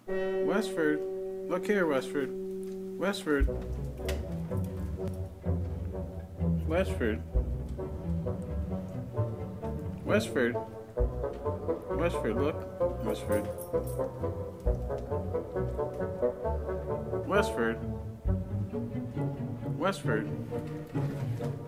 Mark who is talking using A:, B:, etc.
A: Westford. Look here, Westford. Westford. Westford. Westford. Westford, look. Westford. Westford. Westford.